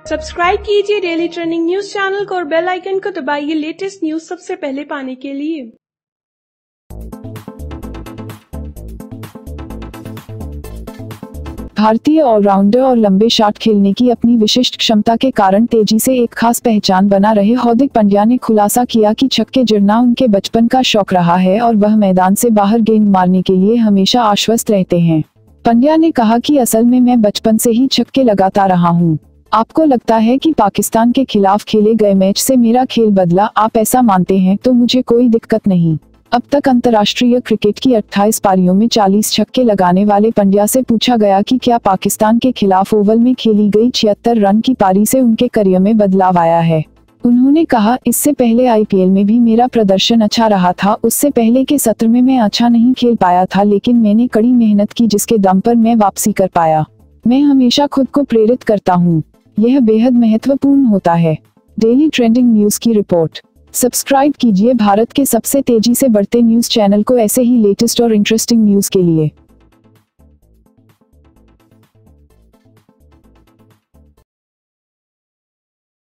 Subscribe कीजिए daily trending news channel को और बेल आइकन को दबाइए लेटेस्ट न्यूज सबसे पहले पाने के लिए। भारतीय ऑलराउंडर और लंबे शॉट खेलने की अपनी विशिष्ट क्षमता के कारण तेजी से एक खास पहचान बना रहे हार्दिक पांड्या ने खुलासा किया कि छक्के जड़ना उनके बचपन का शौक रहा है और वह मैदान से बाहर गेंद मारने के लिए हमेशा आश्वस्त रहते हैं। पांड्या ने कहा कि असल में मैं बचपन से ही छक्के लगाता रहा हूं। आपको लगता है कि पाकिस्तान के खिलाफ खेले गए मैच से मेरा खेल बदला, आप ऐसा मानते हैं तो मुझे कोई दिक्कत नहीं। अब तक अंतर्राष्ट्रीय क्रिकेट की 28 पारियों में 40 छक्के लगाने वाले पांड्या से पूछा गया कि क्या पाकिस्तान के खिलाफ ओवल में खेली गई 76 रन की पारी से उनके करियर में बदलाव आया है। उन्होंने कहा, इससे पहले आईपीएल में भी मेरा प्रदर्शन अच्छा रहा था। उससे पहले के सत्र में मैं अच्छा नहीं खेल पाया था, लेकिन मैंने कड़ी मेहनत की जिसके दम पर मैं वापसी कर पाया। मैं हमेशा खुद को प्रेरित करता हूँ, यह बेहद महत्वपूर्ण होता है। डेली ट्रेंडिंग न्यूज की रिपोर्ट। सब्सक्राइब कीजिए भारत के सबसे तेजी से बढ़ते न्यूज चैनल को ऐसे ही लेटेस्ट और इंटरेस्टिंग न्यूज के लिए।